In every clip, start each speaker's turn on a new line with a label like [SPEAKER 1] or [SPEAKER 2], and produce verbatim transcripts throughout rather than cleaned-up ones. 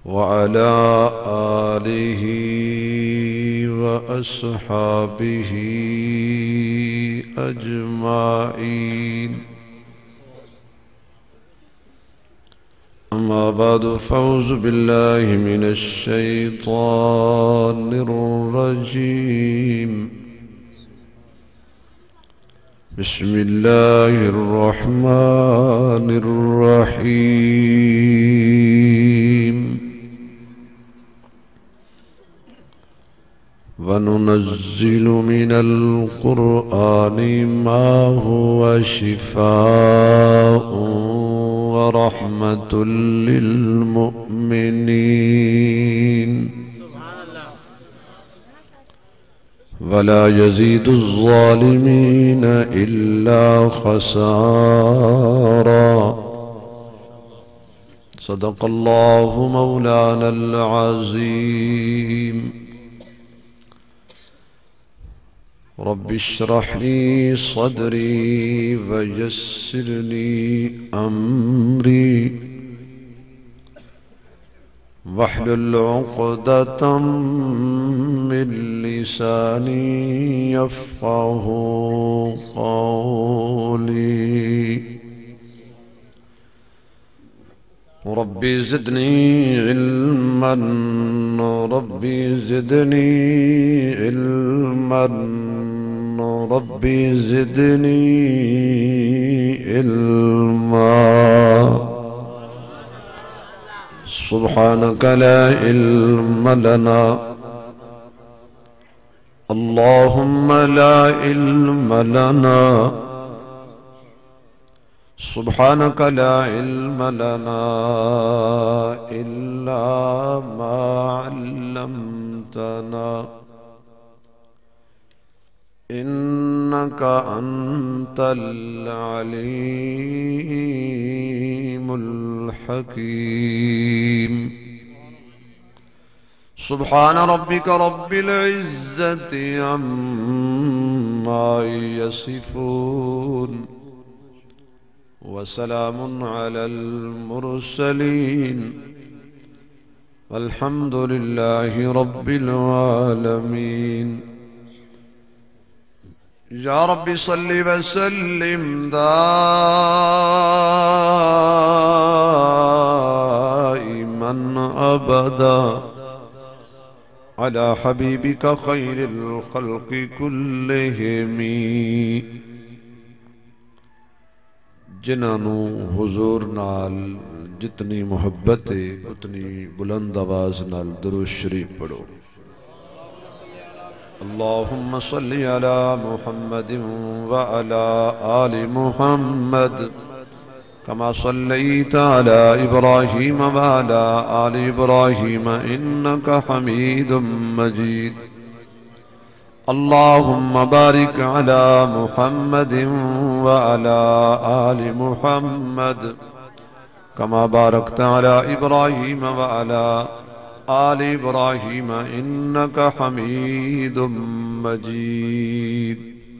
[SPEAKER 1] वअला आलिहि व अस्हाबिहि अजमाइन। अम्मा बाद फ़अऊज़ु बिल्लाहि मिनश शैतानिर रजीम। बिस्मिल्लाहिर रहमानिर रहीम। वनुनज़्ज़िलु मिनल क़ुरआनि मा हुवा शिफ़ाउन व रहमतुल लिल मुमिनीन वला यज़ीदुज़्ज़ालिमीन इल्ला ख़सारा। सदक़ल्लाहु मौलानल अज़ीम। रब्बिश्रह ली सदरी वयस्सिर ली अम्री वहलुल उक़दतम मिन लिसानी यफ़क़हू क़ौली। रब्बी ज़िदनी इल्मन रब्बी ज़िदनी इल्मन रब्बी ज़िदनी इल्मा। सुब्हानक ला इल्म लना अल्लाहुम्मा ला इल्म लना सुब्हानक ला इल्म लना इल्ला मा अल्लमतना इन्नका अंतल अलीमुल हकीम। सुब्हान रब्बिका रब्बिल इज्जति अम्मा यसिफून वसलामुन अलल मुरसलीन वल्हम्दुलिल्लाहि रब्बिल आलमीन। या रब्बि सल्लि व सल्लिम दाइमन अबदा अला हबीबिका खैरिल खल्क़ि कुल्लिहिमी। जिन्हां हुजूर नाल जितनी मुहब्बत है उतनी बुलंद आवाज नाल दुरूद शरीफ पढ़ो। अल्लाहुम्मा सल्लि अला मुहम्मदिन व अला आलि मुहम्मद कमा सल्लैता अला इब्राहीम व अला आलि इब्राहीम इन्नका हमीदुम मजीद। अल्लाहुम्मा बारिक अला मुहम्मदिन व अला आलि मुहम्मद कमा बारकता अला इब्राहीम व अला आलि इब्राहीम इन्नका हमीदुम मजीद।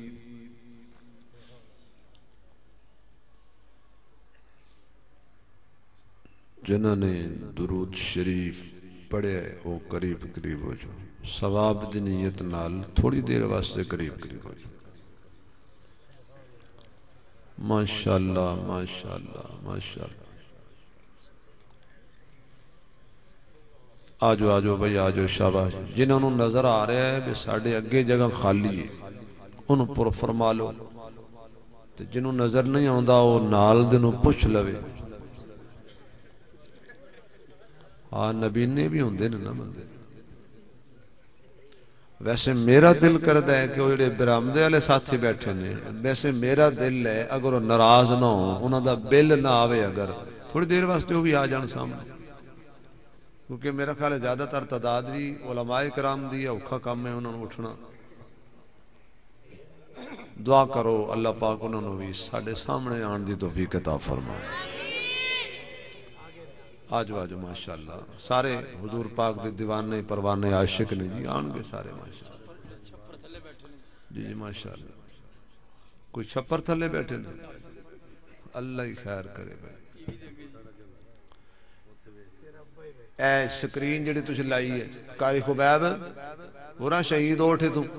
[SPEAKER 1] जिन्होंने दुरूद शरीफ पढ़े वो करीब करीब हो जाओ। सवाब दी नीयत नाल थोड़ी देर वास्ते करीब करीब हो जाओ। माशाअल्लाह माशाअल्लाह माशाअल्लाह। आजो आजो भाई आजो शाबाश। जिन्होंने नजर आ रहा है भी साढ़े अगे जगह खाली है उन्होंने पुर फरमा लो। तो जिन्होंने नजर नहीं आता वो नाल दे नूं पुछ लवे। हाँ नबीने भी होंगे ना बंदे। वैसे मेरा दिल करता है कि वो जो बरामदे वाले साथी बैठे ने वैसे मेरा दिल है अगर वो नाराज ना हो उन्होंने बिल ना आवे अगर थोड़ी देर वास्ते वो भी आ जान सामने। क्योंकि मेरा ख्याल है ज्यादातर तादाद भी उलमाए कराम दी औखा काम है उन्होंने उठना। दुआ करो अल्लाह पाक उन्होंने भी साढ़े सामने आने की तौफीक अता फरमाए। आजो आजो माशाअल्लाह सारे हुजूर पाक दे दीवाने परवाने आशिक ने जी आएंगे सारे माशाअल्लाह। जी जी माशाअल्लाह। कोई छप्पर थले बैठे ने अल्लाह ही खैर करे भाई। ए स्क्रीन जी तुम लाई है कारी खुबैब पूरा शहीद हो उठे तू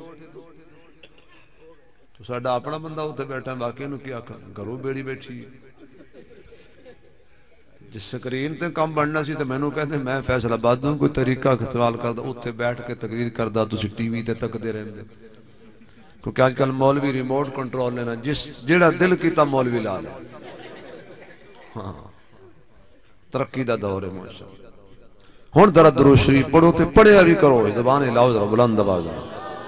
[SPEAKER 1] तो साडा अपना बंदा उत्थे बैठा बाकी नूं की आखां घरों बेड़ी बैठी जिस स्क्रीन ते काम बनना सी तो मैनू कहते मैं फैसलाबाद दूं कोई तरीका इस्तेमाल करदा उत्थे बैठ के तकरीर करदा तुसीं टीवी ते तकदे रहिंदे क्योंकि अजकल मौलवी रिमोट कंट्रोल लेना जिस जेड़ा दिल कीता मौलवी ला ले हाँ तरक्की दा दौर है माशाअल्लाह हुण जरा दुरूद शरीफ पढ़ो ते पढ़िया भी करो ज़बान लाओ जरा बुलंद आवाज़ नाल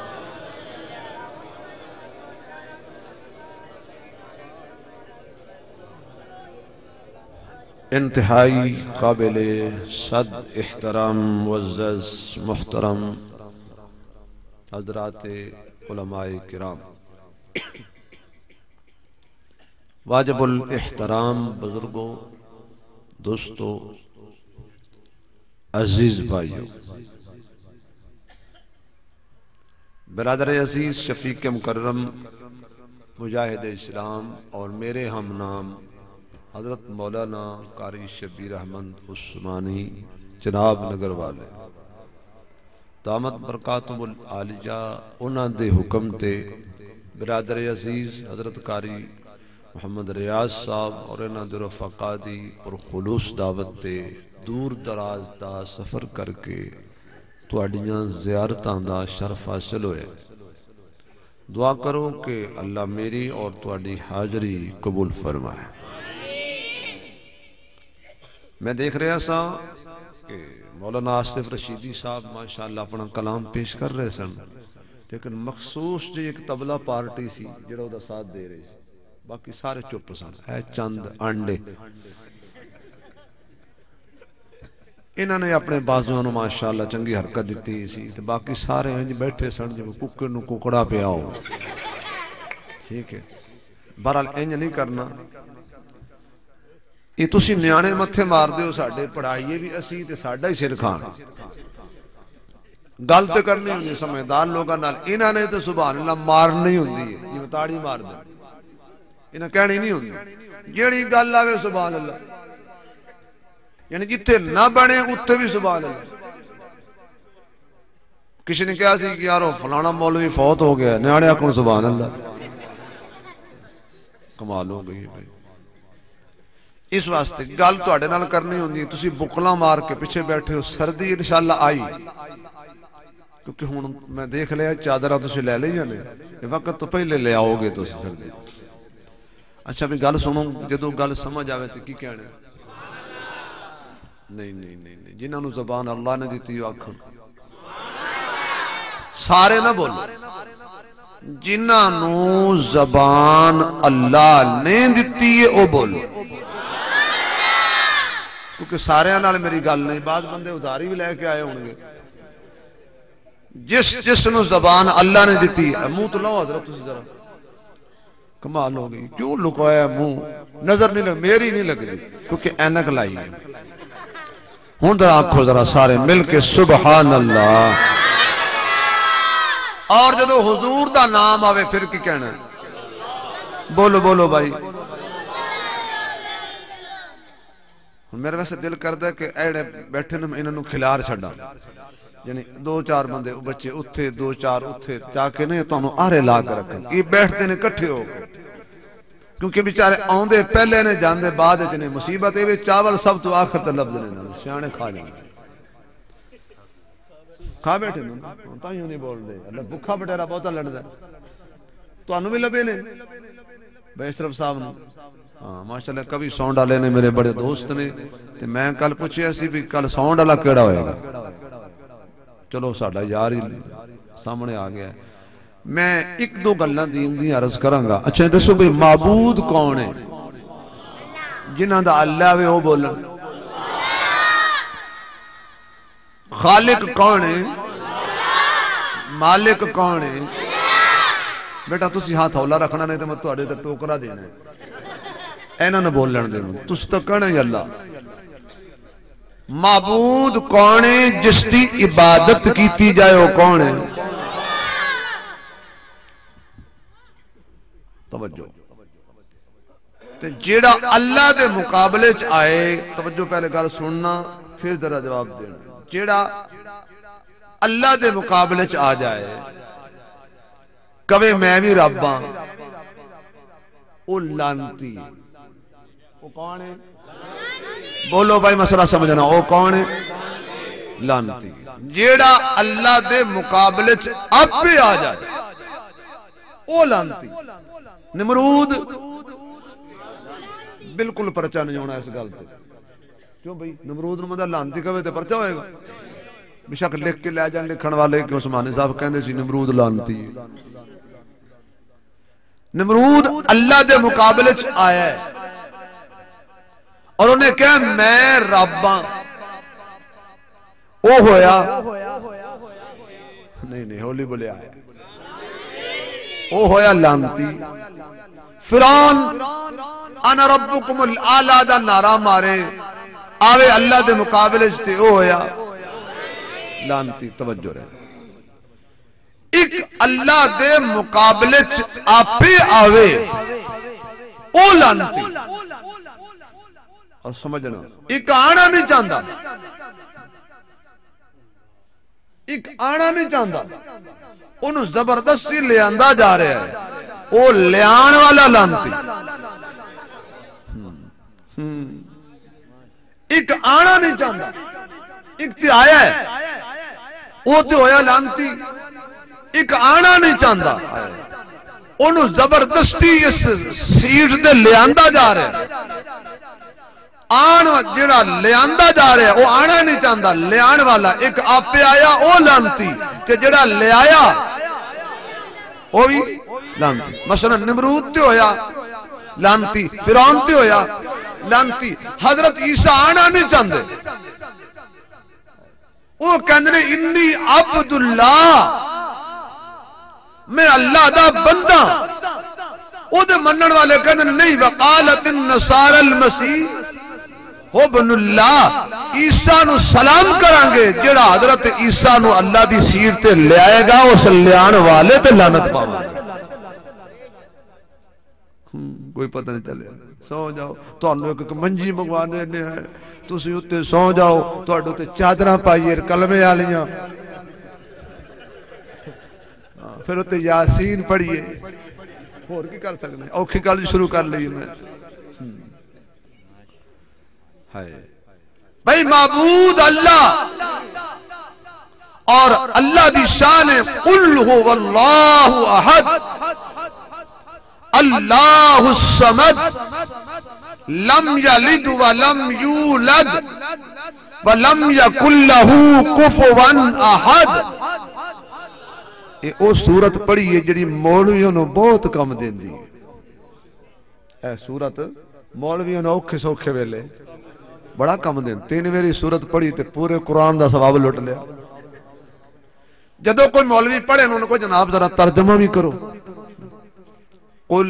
[SPEAKER 1] इंतहाई काबिल सद एहतराम मुअज़्ज़ज़ मुहतरम हज़रात उलमाए किराम वाजिबुल एहतराम बुजुर्गों दोस्तों अजीज भाइयों बरादर अजीज शफीक मुकर्रम मुजाहिद इस्लाम और मेरे हम नाम हजरत मौलाना कारी शबीर अहमद उस्मानी जनाब नगर वाले दामत बरकातुहुल आलिया उन्हां दे हुक्म ते बिरादर अजीज हजरत कारी मोहम्मद रियाज साहब और इन्हां दे रफ़ाका दी पुरखुलूस दावत ते दूर दराज दा सफ़र करके तुहाडियां ज़ियारतां दा शरफ हासिल होया दुआ करो कि अल्लाह मेरी और तुहाडी हाज़री कबूल फरमाए। मैं देख रहा सा कि मौलाना आसिफ रशीदी साहब माशाअल्लाह अपना कलाम पेश कर रहे सन लेकिन मखसूस जी एक तबला पार्टी सी जिहड़ा उहदा साथ दे रही सी बाकी सारे चुप सन ऐ चंद आंडे इन्होंने अपने बाजुआं नूं माशाअल्लाह चंगी हरकत दी सी ते बाकी सारे इंज बैठे सन जिवें कुक्कड़ नूं कुकड़ा पिया हो ठीक है बहरहाल इंज नहीं करना ये तुसी न्याणे मत्थे मार दो साडे पढ़ाईए भी असी ते साडा ही सिर खान गल तो करनी होंदी समझदार लोगों नाल इन्हां ने तो सुभान अल्लाह मारनी होंदी है जिवें ताड़ी मार दे इन्हां कहनी नहीं होंदी जेड़ी गल आवे सुभान अल्लाह यानी जिथे ना बने उत्थे भी सुभान अल्लाह किसी ने कहा सी कि यारो फलाना मौलवी फौत हो गया न्याणे आखण सुभान अल्लाह कमाल हो गई भाई इस वास्ते गल तुहाडे नाल करनी होंदी तुसी बुकला मार के पिछे बैठे हो सर्दी इंशाअल्लाह आई क्योंकि हुण मैं देख लिया चादर तुसी ले ली जाने वक्त तो पहले ले आओगे तुसी सर्दी अच्छा भी गल सुनो जदों गल समझ आवे तो की कहना नहीं नहीं नहीं नहीं जिन्होंने ज़बान अल्लाह ने दी आखण सारे ना बोलो जिन्होंने ज़बान अल्लाह ने दी है वह बोलो क्योंकि सारे नाल मेरी गल नहीं बाद बंदे उधारी भी लैके आए होंगे जिस जिस नूं ज़बान अल्लाह ने दी मुंह तो लो हजरत जरा कमाल हो गई क्यों लुकाया मुंह नजर नहीं लग मेरी नहीं लगती क्योंकि ऐनक लाई है हुण जरा आखो जरा सारे मिल के सुबहान अल्लाह और जदों हुजूर दा नाम आवे फिर की कहना बोलो बोलो भाई मेरे वैसे दिल करता है कि एड़े बैठे ने इन्हों खिलार छड़ा यानी दो चार बंदे बच्चे उत्थे दो चार उत्थे जाके ने तुहानू आरे ला के रखन ये बैठते ने इकट्ठे हो क्योंकि बेचारे आउंदे पहले ने जांदे बाद च ने मुसीबत ये चावल सब तो आखिर तक लभदे ने सियाणे खा जांदे खा बैठे ने ताइयों नहीं बोलदे अल्लाह भुखा बटेरा बहुता लड़दा तुहानू भी लभे ने बैशरफ साहब नू हाँ माशाअल्लाह कभी सौंड वाले ने मेरे बड़े दोस्त ने ते मैं कल पूछया सी भी कल सौंड वाला केड़ा होएगा चलो साडा यार ही सामने आ गया मैं एक दो गल्लां दीन दी अर्ज करांगा अच्छा दसो भाई माबूद कौन है जिन्हां दा अल्लाह वे ओ बोलन खालिक कौन है मालिक कौन है बेटा तुसी हाथ हौला रखना नहीं तो मैं तुहाडे ते टोकरा देना है इन्हां ने बोलन दे तुसी तो कहना ही अल्लाह माबूद कौन है जिसकी इबादत की जाए वो कौन है तवज्जो ते जेड़ा अल्लाह दे मुकाबले च आए तवज्जो पहले गल सुनना फिर जरा जवाब देना। जेड़ा अल्लाह दे मुकाबले च आ जाए कवे मैं भी रब हां, ओ लानती। वो कौन है? बोलो भाई मसला समझना। ओ कौन है? लानती। जेड़ा अल्लाह दे मुकाबले च आपे आ जाए ओ लानती। नमरूद बिल्कुल परचा नहीं होना इस गल पे। क्यों भाई? नमरूद नूं मतलब लानती कवे ते परचा होएगा। बेशक लिख के लै जान लिखण वाले कि उस्मानी साहब कहंदे सी नमरूद लानती। नमरूद अल्लाह दे मुकाबले च आया है और उन्हें कहा मैं रब हां। ओ होया नहीं नहीं होली बोले आया। ओ होया लानती। फिरौन अना रब्बुकुमुल आला दा नारा मारे आवे अल्लाह दे मुकाबले च ते ओ होया लानती। तवज्जो रहे। एक अल्लाह दे मुकाबले च आपे आवे ओ लानती। और समझना एक आना नहीं चाहता, एक आना नहीं चाहता, उन्होंने जबरदस्ती ले आंदा जा रहा है। वो लियान वाला लानती। एक आना नहीं चाहता, एक ते आया है वो तो होया लानती। एक आना नहीं चाहता, उन्होंने जबरदस्ती इस सीट से ले आंदा जा रहा है। आन जेड़ा ले आंदा जा रहा है वो आना नहीं चाहता, लियान वाला एक आपे आया वो लानती ते जेड़ा ले आया वो भी लानती। मसलन नमरूद ते होया लानती, फिरौन ते होया लानती। हजरत ईसा आना नहीं चाहते, वो कहते इन्नी अब्दुल्लाह, मैं अल्लाह दा बंदा। ओदे मनन वाले कहते नहीं वकालत नसारल मसीह हो बनुल्लाह। ईसा नु सलाम करांगे जेड़ा हजरत ईसा नु अल्लाह दी सीट ते ले आएगा उस लियान वाले ते लानत पावेगा। कोई पता नहीं चले। सौ जाओ तुहानू एक मंजी मंगवा देने है, तुसी उत्ते सौ जाओ, तुहाडे उत्ते चादरां पाइए कलमे वालियां, फिर उत्ते यासीन पढ़िए। होर की कर सकते? औखी गल शुरू कर ली मैं। हाय भाई माबूद अल्लाह और अल्लाह दी शान है कुल हुवल्लाहु अहद अल्लाहु समद लम यलिद व लम यूलद व लम यकुल लहू कुफुवन अहद। ये ओ सूरत पढ़ी है जिहड़ी मौलवियों नूं बहुत कम देंदी है। ए सूरत मौलवियों नूं औखे सौखे वेले बड़ा कम दें। तीन मेरी सूरत पढ़ी ते पूरे कुरान का सवाब लुट लिया। जदों कोई मौलवी पढ़े उन्होंने को जनाब जरा तर्जमा भी करो। कुल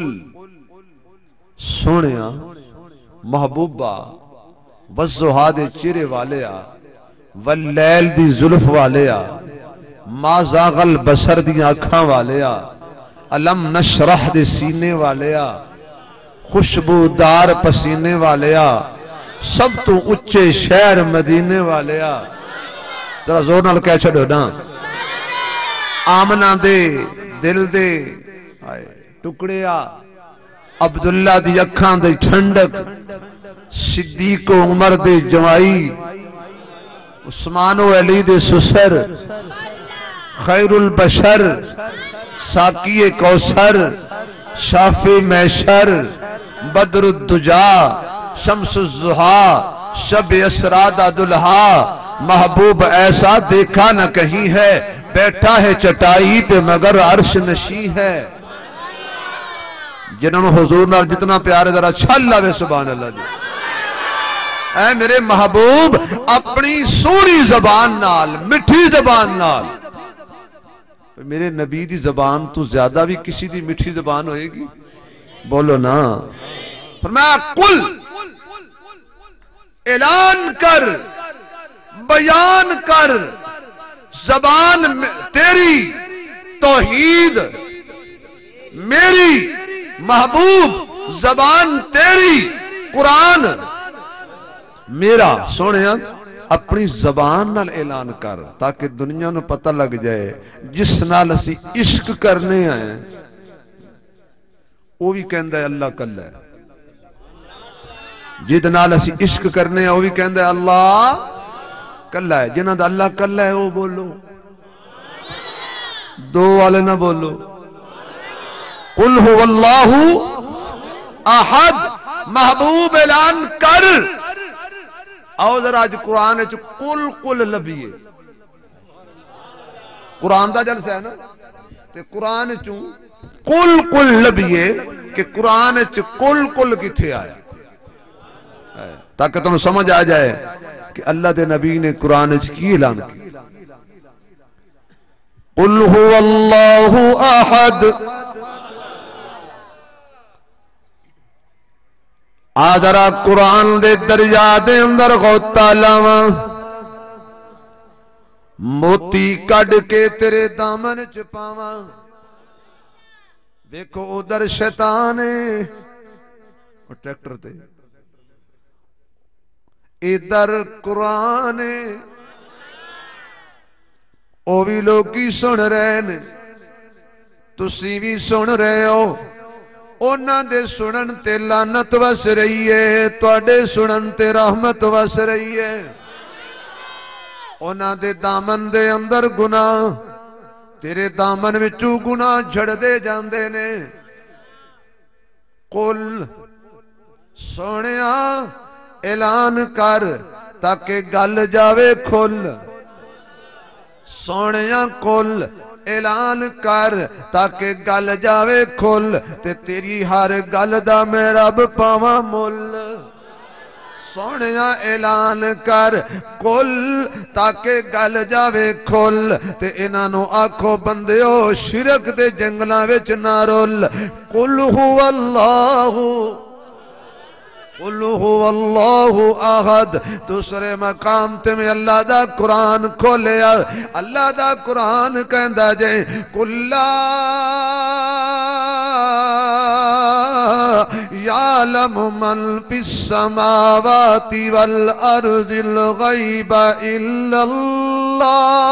[SPEAKER 1] सोनिया महबूबा वज़ुहा दे चेहरे वाले आ वल्लैल दी जुल्फ वाले आ माज़ागल बसर दी अखां वाले आ अलम नशरह दे सीने वाले आ खुशबूदार पसीने वाले आ सब तो उच्चे शहर मदीने वाले आ। जरा जोर नाल कह छड़ो ना। आमना दे दिल दे टुकड़े आ अब्दुल्ला दी अखां दी ठंडक सिद्दीक उमर दे जवाई उस्मान अली दे सुसर खैरुल बशर साकी कौसर शाफी मैशर बदरुद्दुजा शम्सुज़्ज़ुहा शब यसरादा दुल्हा महबूब ऐसा देखा न कहीं है बैठा है चटाई पे मगर अर्श नशी है। जिन्होंने हुजूर नाल जितना प्यार है जरा छल आवे सुभान अल्लाह जी। ऐ मेरे महबूब अपनी सोहनी जबान नाल मिठी जबान नाल, मेरे नबी दी जबान तो ज्यादा भी किसी दी मिठी जबान होएगी? बोलो ना। फरमाया कुल ऐलान कर बयान कर जबान तेरी तौहीद मेरी महबूब जबान तेरी कुरान मेरा। सोने अपनी जबान नाल ऐलान कर ताकि दुनिया नूं पता लग जाए जिस नाल असी इश्क करने आए वो भी कहंदा है अल्लाह कल्ला है, जिद नाल असी इश्क करने आ वो भी कहंदा है अल्लाह कल्ला है। जिन्हां दा अल्लाह कल्ला है वो बोलो, दो वाले ना बोलो। कुल हुवल्लाहु अहद, महबूब ऐलान कर। आओ जरा अज कुरान च कुल कुल लभीए। कुरान दा जलसा है ना, ते कुरान चू कुल कुल लभीए कि कुरान च कुल कुल किथे आया, ताकि तुम समझ आ जाए कि अल्लाह के नबी ने कुरान च की ऐलान किया। कुल हुवल्लाहु अहद, आदरा कुरान दे दरिया दे अंदर गोता लावा, मोती कड़ के तेरे दामन च पावा। देखो उधर शैतान है ट्रैक्टर ते, इधर कुरान है, ओ भी लोग सुन रहे ने, तुसी भी सुन रहे हो। उन्हां दे सुनन ते लानत वस रही है, तुहाडे सुनन ते रहमत वस रही है। उन्हां दे दामन दे अंदर गुनाह, तेरे दामन विचों गुनाह झड़दे जांदे ने। कुल सोहणिया ऐलान कर ताकि गल जावे खुल, सोहणिया कुल ऐलान कर ताकि गल जावे खुल, ते तेरी हर गल दा मैं रब पावां मुल। सोहणिया ऐलान कर कुल ताकि गल जावे खुल, ते इन्हां नूं आखो बंदियो शिरक दे जंगलां विच ना रुल। कुल हुवल्लाहु, कुल हुवल्लाहु अहद। दूसरे मकाम ते में अल्लाह दा कुरान खोलिया, अल्लाह दा कुरान कहंदा जे कुल्ला यालमु मन फिस समावाति वल अर्जिल गैबा इल्लल्लाह।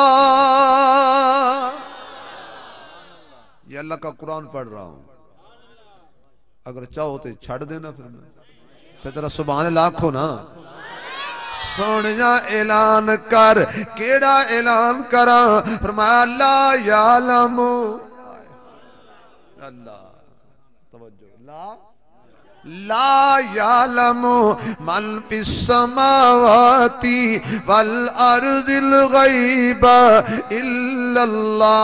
[SPEAKER 1] ये अल्लाह का कुरान पढ़ रहा हूं, अगर चाहो तो छड़ देना, फिर मैं फिर तेरा सुभान लाखो ना। सोहणिया ऐलान कर, केड़ा ऐलान करा? फरमाया अल्लाह यालमु, अल्लाह तवज्जो, ला ला यालमु मन फिस समावाति वल अर्जिल गैबा इल्लल्लाह।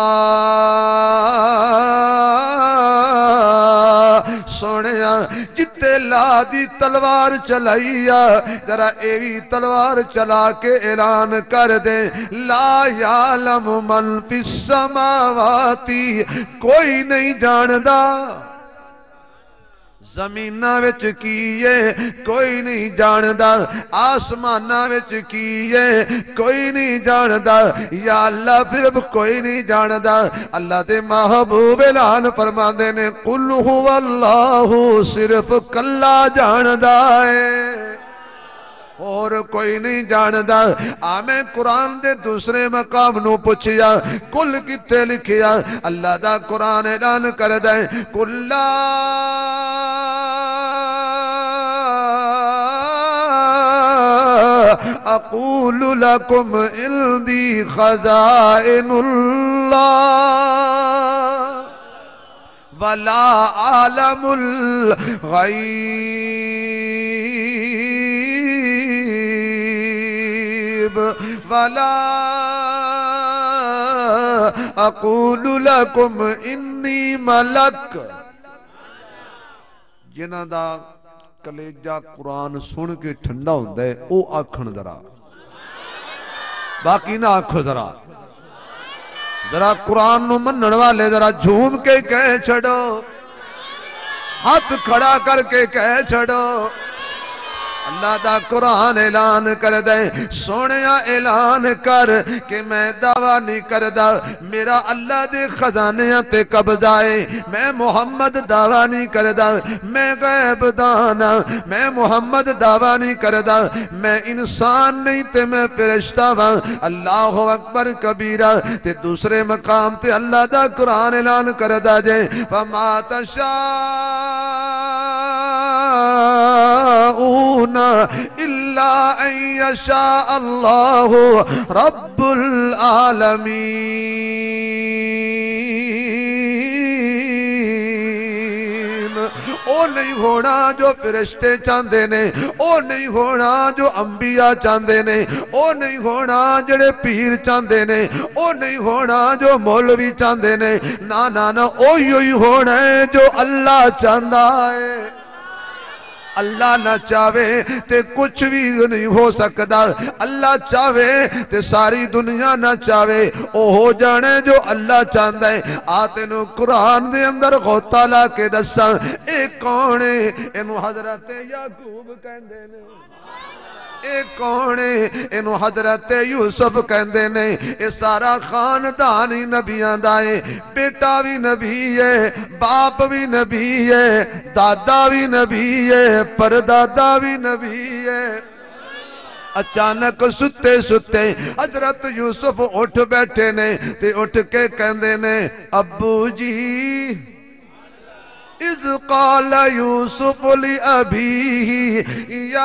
[SPEAKER 1] सोहणिया जिते ला दी तलवार चलाईया, जरा ए भी तलवार चला के ऐलान कर दे ला यालमु मन फिस समावाति। कोई नहीं जानदा जमीना विच की है, कोई नहीं जानदा आसमाना विच की है, कोई नहीं जानदा। या अल्लाह फिर कोई नहीं जानदा। अल्लाह दे महबूब ऐलान फरमांदे ने कुल हुवल्लाहु, सिर्फ कल्ला जानदा है और कोई नहीं जानदा। आमे कुरान दे दूसरे मकाम नू पुछया कुल किथे लिखिया? अल्लाह दा कुरान ऐलान करदा है कुल्ला अक़ूलु लकुम इंदी खज़ाइनुल्लाह वला आलमुल गैब वला अक़ूलु लकुम इन्नी मलक। जिन्हां दा कलेजा कुरान सुन के ठंडा होंदा है वो आखण जरा, बाकी ना आखो जरा। जरा कुरान नू मनण वाले जरा झूम के कह छड़ो, हाथ खड़ा करके कह छड़ो अल्लाह दा कुरान ऐलान कर दे, सोने ऐलान कर कि मैं दावा नहीं करदा मेरा अल्लाह दे खजाने ते कब्जा है। मैं मुहम्मद दावा नहीं करदा मैं गैब दाना, मैं मुहम्मद दावा नहीं करदा मैं इंसान नहीं ते मैं फरिश्ता वां। अल्लाह अकबर कबीरा। ते दूसरे मकाम ते अल्लाह दा कुरान ऐलान करदा जे फमा तशाऊना इल्ला अन यशा अल्लाहु रब्बुल आलमीन। ओ नहीं होना जो फरिश्ते चाहते ने, ओ नहीं होना जो अंबिया चाहते ने, ओ नहीं होना जेड़े पीर चाहते ने, ओ नहीं होना जो मौलवी चाहते ने। ना ना ना ओही ही होना है जो अल्लाह चाहता है। अल्लाह ना चावे ते कुछ भी नहीं हो सकता। अल्लाह चावे ते सारी दुनिया ना चावे, ओ हो जाने जो अल्लाह चाहता है। आ तेनू कुरान दे अंदर गोता ला के दसा ए कौन है। इनू हजरत याकूब कहंदे ने। ए कौन है। इनू हजरत यूसुफ कहंदे ने। ये सारा खानदान ही नबियां दा है। बेटा भी नबी है, बाप भी नबी है, दादा भी नबी है, परदादा भी नबी है। अचानक सुते सुते हजरत यूसुफ उठ बैठे ने ते उठ के कहंदे ने अब्बू जी इज़ क़ाल यूसुफ लि अबीही या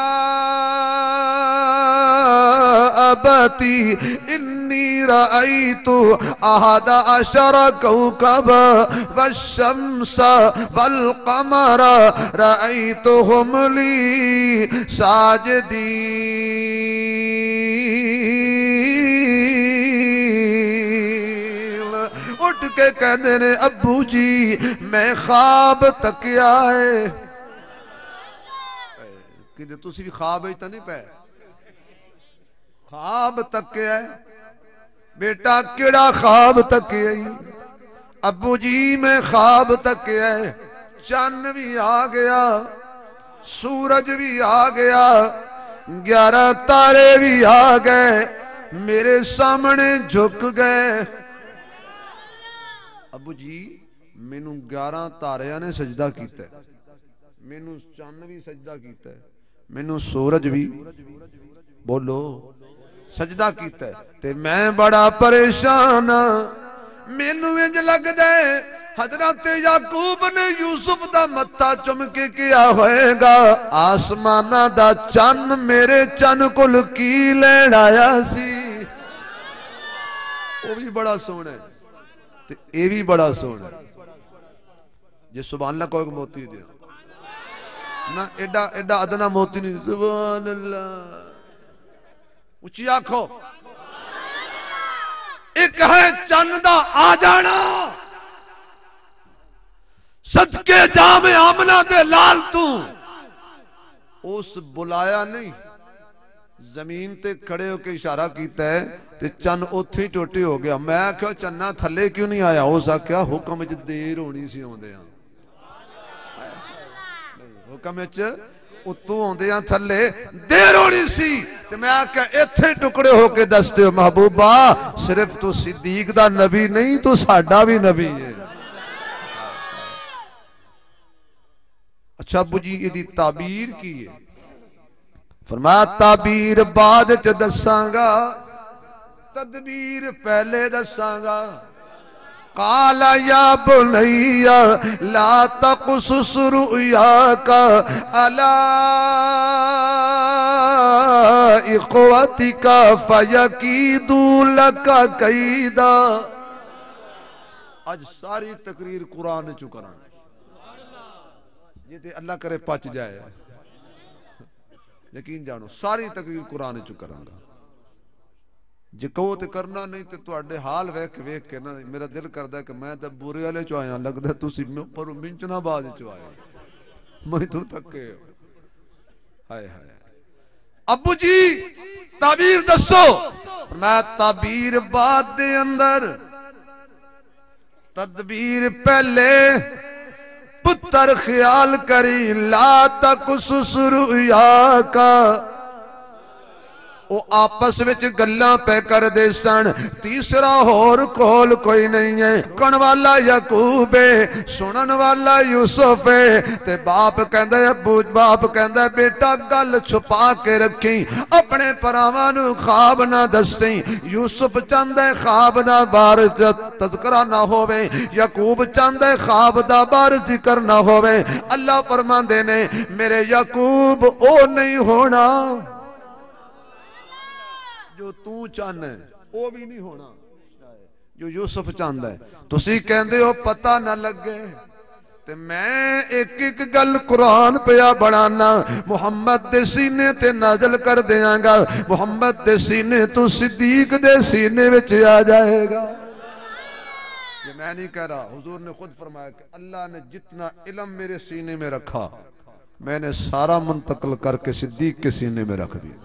[SPEAKER 1] अबती इन्नी रअयतु अहद अशर कौकबा वश्शम्स वल्क़मर रअयतुहुम ली साजिदीन। उठ के कहते ने अब्बू जी मैं ख्वाब तकिया है। कि तुसी भी ख्वाब तो नहीं पे ख्वाब तकिया है। बेटा केड़ा ख्वाब तकिया? अब्बू जी मैं ख्वाब तकिया है चन्न भी आ गया, सूरज भी आ गया, ग्यारह तारे भी आ गए, मेरे सामने झुक गए। अबू जी मैनू ग्यारह तारिया ने सजदा किया, मैनू चन्न भी सजदा किया, मैनू सूरज भी बोलो सजदा किया, ते मैं बड़ा परेशान। मैनू इंज लगदा है हजरत याकूब ने यूसुफ दा मत्था चुम के किया होएगा। आसमाना दा चन्न मेरे चन्न कोल की लैण आया सी। वो भी बड़ा सोहना है ते ये भी बड़ा सोहना है। जे सुभान अल्लाह कोई मोती दे ना, एडा एडा अदना मोती नहीं। सुभान अल्लाह उच्ची आखो। एक है चन्न दा आ जाना, सदके जामे आमना दे लाल तू। उस बुलाया नहीं, जमीन ते खड़े होके इशारा किया है ते चन्न उथे ही टोटे हो गया। मैं क्या चन्ना थले क्यों नहीं आया? उस आख्या हुक्म च देर होनी सी आउंदे आ, हुक्म च उतों आउंदे आ थले देर होनी सी। ते मैं आख्या इत्थे टुकड़े होके दस दिओ महबूबा सिर्फ तू सिद्दीक दा नबी नहीं तू साडा भी नबी है। अच्छा अब्बू जी इहदी ताबीर की है? फरमाया ताबीर बाद च दसांगा, तदबीर पहले दसांगा। काला या बुनैया ला तक़ुस रुयाका अला इख़्वतिका फयकीदू लका कैदा। आज सारी तकरीर कुरान चु करा, ये ते अल्लाह करे पच जाए। यकीन जानो सारी तकरीर कुरान चु करांगा। जे कहो तो करना, नहीं तो तुहाडे हाल वेख वेख के ना मेरा दिल करदा कि मैं तो बुरे वाले चो आया, लगदा तुसी पर मिंचनाबाद चो आए। मैं तो थके। हाय हाय अब्बू जी ताबीर दसो। मैं ताबीर बाद दे अंदर, तदबीर पहले, पुत्र ख्याल करी ला तक सुसुरुया का। वो आपस विच गल्लां पे कर दे सन। तीसरा होर कोल कोई नहीं है। कण वाला याकूब है, सुनन वाला यूसुफ है। ते बाप कहंदा अबू बाप कहंदा बेटा गल छुपा के रखी, अपने भरावां नूं ख्वाब ना दसी। यूसुफ चाहंदा है ख्वाब दा बार तज़करा ना होवे, याकूब चाहंदा है ख्वाब दा बार जिक्र ना होवे। अल्लाह फरमांदे ने मेरे याकूब ओ नहीं होना जो तू चाहना है, वो भी नहीं होना जो यूसुफ चाहता है। तुसी कहंदे हो पता ना लगे, ते मैं एक एक गल कुरान पिया बनाना, मुहम्मद दे सीने ते नाज़िल कर देंगा। मुहम्मद दे सीने तू सिद्दीक दे सीने विच आ जाएगा। ये मैं नहीं कह रहा, हुजूर ने खुद फरमाया कि अल्लाह ने जितना इल्म मेरे सीने में रखा, मैंने सारा मुंतकिल करके सिद्दीक के सीने में रख दिया।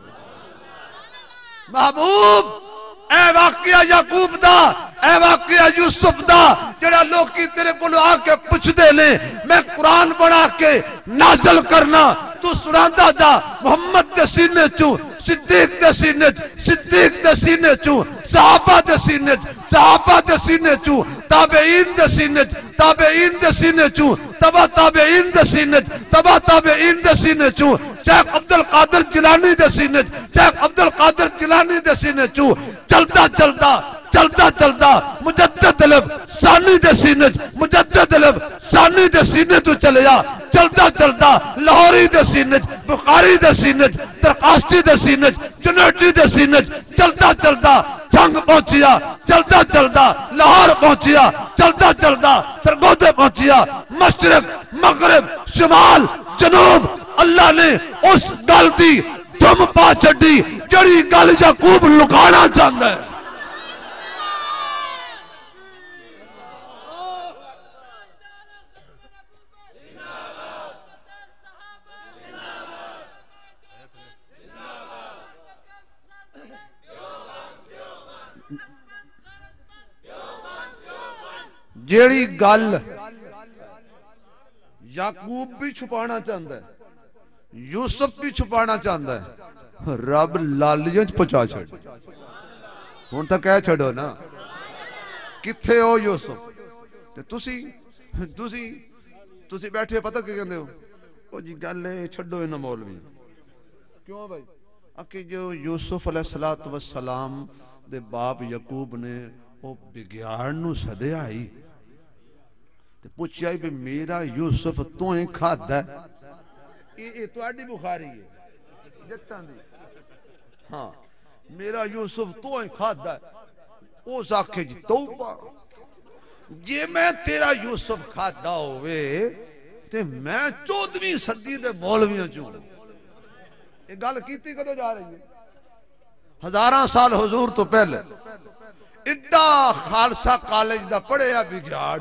[SPEAKER 1] महबूब ए वाकया याकूब दा, ए वाकया यूसुफ दा, जेड़ा लोग तेरे को आके पुछदे ने, मैं कुरान बना के नाज़िल करना, तू सुनांदा जा। मुहम्मद दे सीने चू, सिद्दीक दे सीने, सिद्दीक दे सीने चू, सहाबा दे सीने, सहाबा दे सीने चू, ताबेईन दे सीने, ताबेईन दे सीने चू, तबा ताबेईन दे सीने, तबा ताबेईन दे सीने चू, शेख अब्दुल कादिर जिलानी दे सीने, शेख अब्दुल कादिर जिलानी दे सीने चू, चलता चलता चलता चलता मुजद्दिद लब सानी दे सीने, मुजद्दिद लब सानी दे सीने तू चले जा। चलता चलता लाहौरी दे सीने, बुखारी दे सीने, तरकास्ती दे सीने, जुनैडी दे सीने, चलता चलता जंग पहुंचिया, चलता चलता लाहौर पहुंचिया, चलता चलता सरगोदे पहुंचिया। मशरिक मगरिब शुमाल जनूब अल्लाह ने उस गल दी धुम पा छड़ी जड़ी गल याकूब लुकाना चाहता है। जेड़ी गल याकूब भी छुपाना चाहता है, यूसुफ भी छुपाना चाहता है, रब लालियां पहुंचा छड़। हुण तां कह छड़ो ना किथे हो यूसुफ, ते तुसी तुसी तुसी बैठे पता की कहंदे हो, ओ जी गल है छड्डो इन्हां मौलवी। क्यों भाई? आके जो यूसुफ अलैहिस्सलातु वस्सलाम दे बाप याकूब ने ओ बिगाड़ नूं सदया ही ते पुछया भी मेरा यूसुफ तों खादा ये तुहाडी बुखारी है जट्टां दी, हाँ मेरा यूसुफ तों खादा। उस आखे जी तौबा, जे मैं तेरा यूसुफ खादा होवे ते मैं चौदहवीं सदी दे मौलवियां चों। ये गल कीती कदों जा रही है? हजारां साल हुजूर तो पहले। इड्डा खालसा कॉलेज दा पढ़िया बिगाड़,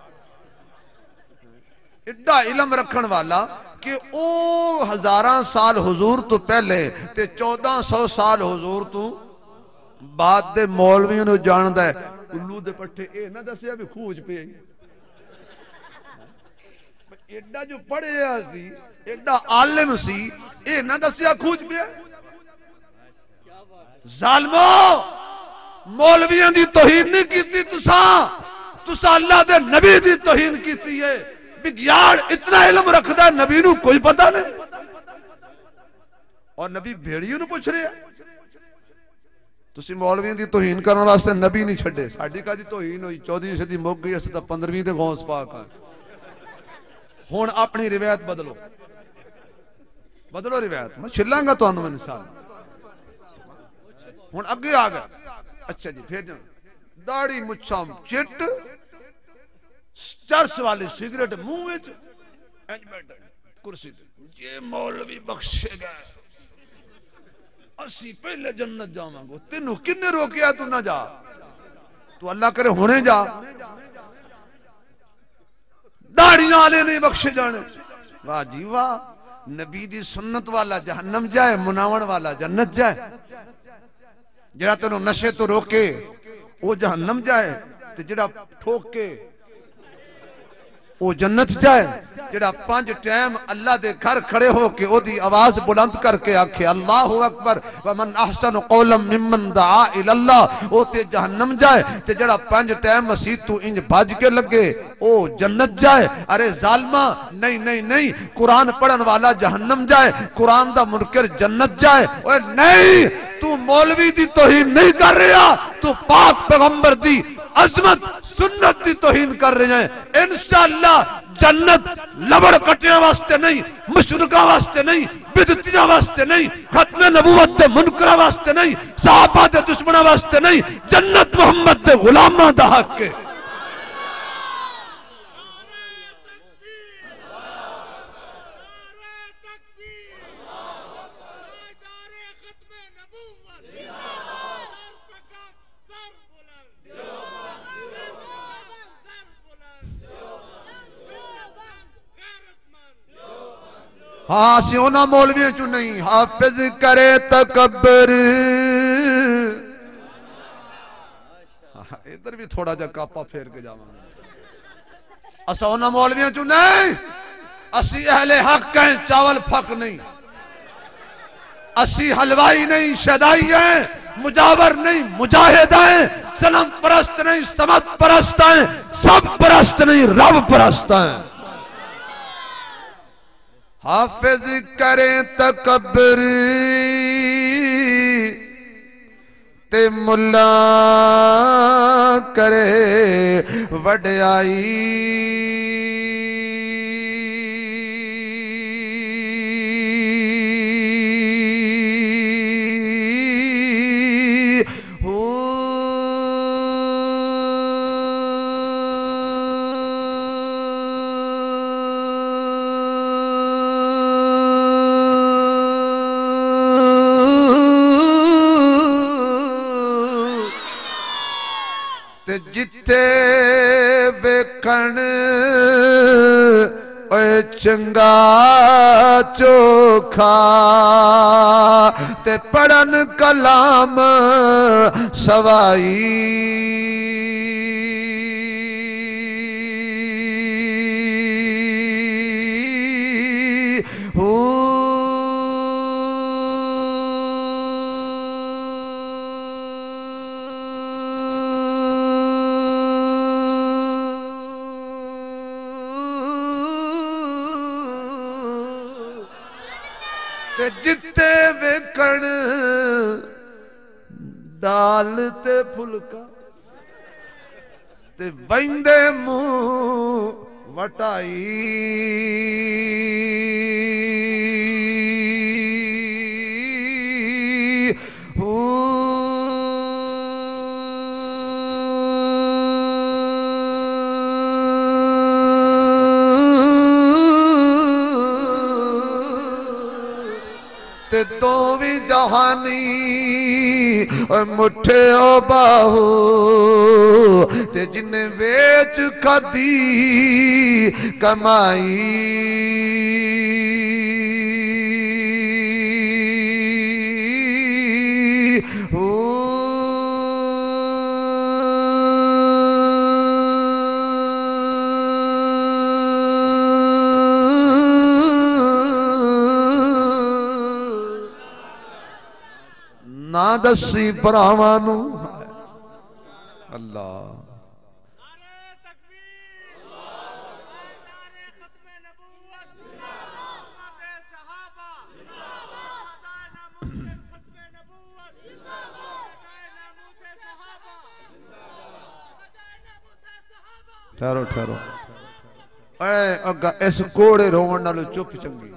[SPEAKER 1] इड्डा इलम रखन वाला कि ओ हजारां साल हुजूर तो पहले ते चौदह सौ साल हुजूर तो बाद दे मौलवियों नूं जानदा है। उल्लू दे पट्ठे ए ना दसिया भी खूज पे एडा जो पढ़िया सी, एडा आलिम सी, ए ना दसिया खूज पे। जालमो मौलवियों की तौहीन नहीं की, तुसा तुसा अल्लाह दे नबी की तौहीन की है। बिगाड़ इतना इल्म रखदा नबी नूं कोई पता नहीं, और नबी भेड़ियों नूं पुछ रहे। तुसी मौलवियों की तौहीन करने वास्ते नबी नहीं छड्डे। साडी कादी तौहीन होई? चौदहवीं सदी मुक गई, असीं तां पंद्रहवीं दे गौस पाक हां। हुण अपनी रिवायत बदलो, बदलो रिवायत। मैं छिलांगा तुहानूं मैं इंसान। हुण अगे आ गए। अच्छा जी, फिर दाढ़ी मुच्छां चिट, चरस वाली सिगरेट मुंह विच, इंज बैठा कुर्सी ते। जे मौलवी बख्शे गए असी पहले जन्नत जावांगे। तेनू किन्ने रोकिया तू ना जा? तू अल्लाह करे हुणे जा। दाढ़ियां वाले नहीं बख्शे जाने। वाह जी वाह, नबी दी सुन्नत वाला जहन्नम जाए, मुनावण वाला जन्नत जाए। जेड़ा तेनू नशे तो रोके वो जहन्नम जाए, ते जेड़ा ठोक के वो जन्नत जाए। जेड़ा पांच टाइम अल्लाह दे घर खड़े हो के ओदी आवाज बुलंद करके आखे अल्लाहु अकबर व मन अहसन कौलम मिम्मन दआ इलल्लाह, ओ ते जहन्नम जाए। ते जेड़ा पांच टाइम मसीह तू इंज भज के लगे ओ जन्नत जाए। अरे जालमा नहीं नहीं नहीं, कुरान पढ़न वाला जहन्नम जाए, कुरान दा मुनकर जन्नत जाए। ओए नहीं, तू मौलवी दी तौहीन नहीं कर रहा, तू पाक पैगंबर दी अजमत सुन्नत दी तौहीन कर रहे हैं। इंशाअल्लाह जन्नत लबड़ कटिया वास्ते नहीं, मुशरिका वास्ते नहीं, बिदतिया वास्ते नहीं, खत्मे नबूवत दे मुनकरा वास्ते नहीं, सहाबा दे दुश्मना वास्ते नहीं, जन्नत मोहम्मद दे गुलामा दा हक है। हाँ सियोना मौलवियों चु नहीं, हाफिज करे तकबर। इधर भी थोड़ा जा कापा फेर के जावांगे। असा उन्हां मौलवियों चु नहीं, असी अहले हक हैं, चावल फक नहीं। असी हलवाई नहीं, शदाई हैं, मुजावर नहीं, मुजाहिद हैं, सनम परस्त नहीं, समत परस्त हैं, सब परस्त नहीं, रब परस्त हैं। हाफिज करे तकबर ते मुल्ला करे वड्याई। जिथे वेखण चंगा चोखा ते पढ़न कलाम सवाई। जिते वेखण दाल ते फुलका ते बंदे मुंह वटाई। ते दो भी जहानी मुठे ओ बाहू ते जिन्ने वेच खादी कमाई। ना दसी भरावां नू अल्लाह ठहरो ठहरो अगा इस कोड़े रोवन नालों चुप चंगी।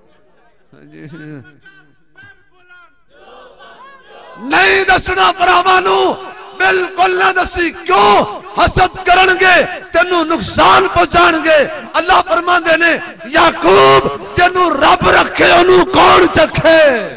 [SPEAKER 1] नहीं दसना भरावां नू, बिल्कुल ना दसी। क्यों? हसद करनगे, तेनू नुकसान पहुंचाणगे। अल्लाह फरमांदे ने याकूब तेनू रब रखे ओनू कौन चखे।